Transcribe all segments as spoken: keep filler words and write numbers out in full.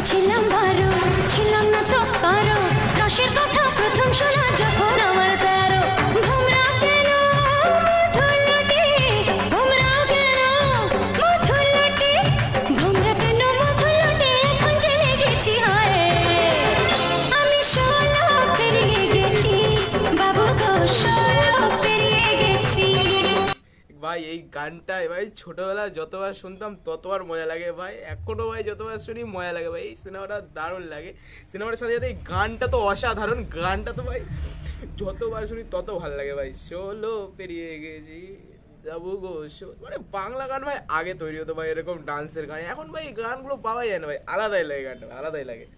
ছিলাম বারো, ছিলাম না তো কারো, রসের কথা প্রথম শোনা যখন আমার তেরো। ঘুমরা কেন মধুলটি, ঘুমরা কেন মধুলটি, ঘুমরা কেন মধুলটি, এখন জেনে গেছি হয় আমি ষোলো পেরিয়ে গেছি বাবু গো, ষোলো পেরিয়ে গেছি। ভাই এই গানটা ভাই ছোটবেলায় যতবার শুনতাম ততবার মজা লাগে ভাই, এখনো ভাই যতবার শুনি মজা লাগে ভাই। এই সিনেমাটা দারুণ লাগে, সিনেমাটার সাথে সাথে এই গানটা তো অসাধারণ, গানটা তো ভাই যতবার শুনি তত ভালো লাগে ভাই। ষোলো পেরিয়ে গেছি যাবো গো, মানে বাংলা গান ভাই আগে তৈরি হতো ভাই এরকম ডান্সের গান, এখন ভাই গানগুলো পাওয়া যায় না ভাই, আলাদাই লাগে গানটা, আলাদাই লাগে।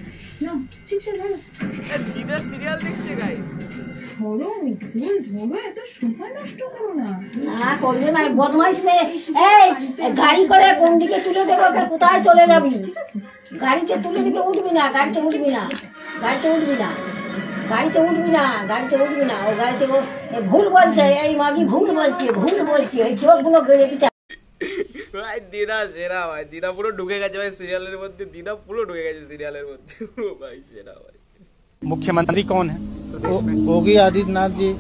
দিদা সিরিয়াল দেখছে গাইস, বদমাইশ মেয়ে, এই গাড়ি করে কোন দিকে তুলে দেবো, কোথায় চলে যাবি? গাড়িতে তুলে দিবে, উঠবি না, গাড়িতে উঠবি না, গাড়িতে উঠবি না, গাড়িতে উঠবি না, গাড়িতে উঠবি না, ও গাড়িতে ভুল বলছে, এই মাগি ভুল বলছে, ভুল বলছে, এই চোখগুলো গেড়ে দিতে। ভাই দিদা সেরা ভাই, দিদা পুরো ঢুকে গেছে ভাই সিরিয়ালের মধ্যে, দিদা পুরো ঢুকে গেছে সিরিয়ালের মধ্যে ভাই, সেরা ভাই। मुख्यमंत्री कौन है? योगी आदित्यनाथ जी।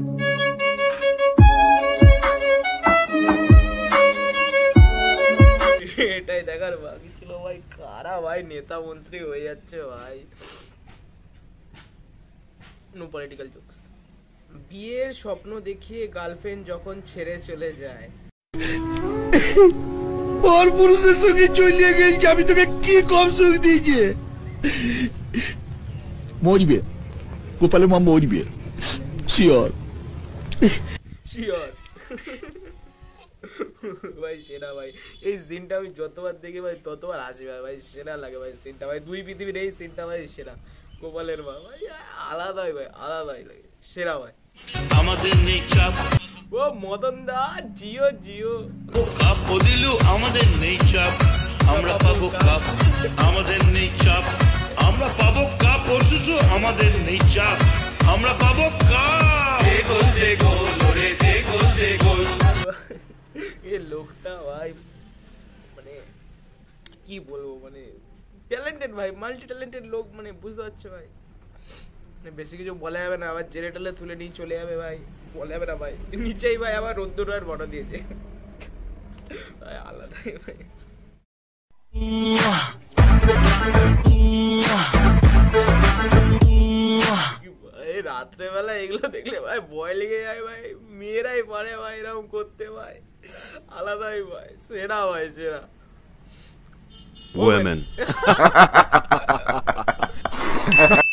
এটাই দেখার বাকি ছিল ভাই, কারা ভাই নেতা মন্ত্রী হয়ে যাচ্ছে ভাই। No political jokes. বিয়ের স্বপ্ন দেখিয়ে গার্লফ্রেন্ড যখন ছেড়ে চলে যায়, और पुरुषের সঙ্গে চলে গেছি, আমি তোকে কি কম সুখ দিয়েছি? মরবে গোপালের মা, মরবে শিওর শিওর ভাই, সেরা ভাই। এই সিনটা আমি যতবার দেখি ভাই ততবার হাসি ভাই, ভাই সেরা লাগে ভাই সিনটা ভাই, দুই পৃথিবীর এই সিনটা ভাই সেরা। গোপালের মা ভাই আলাদাই ভাই, আলাদাই লাগে, সেরা ভাই। আমাদের নেই চাপ, ও মদন দা জিও জিও, কাপ দিলু আমাদের নেই চাপ, আমরা পাবো কাপ, আমাদের নেই চাপ, আমরা পাবো কাপ, অসুসু আমাদের নেই চাপ, আমরা পাবো কাপ। দে গোল দে গোল ওরে দে গোল দে গোল। এই লোকটা ভাই মানে কি বলবো, মানে ট্যালেন্টেড ভাই, মাল্টি ট্যালেন্টেড লোক, মানে বুঝতে পারছো ভাই, বেশি কিছু বলা যাবে না, আবার জেরে টেলে তুলে নিয়ে চলে যাবে ভাই, বলা যাবে না ভাই। নিচেই ভাই আবার রোদ্দুর আর বড় দিয়েছে ভাই, আলাদাই ভাই। ভাই রাত্রেবেলা এগুলো দেখলে ভাই ভয় লেগে যায় ভাই, মেয়েরাই পারে ভাই এরকম করতে ভাই, আলাদাই ভাই, সেরা ভাই সেরা। Women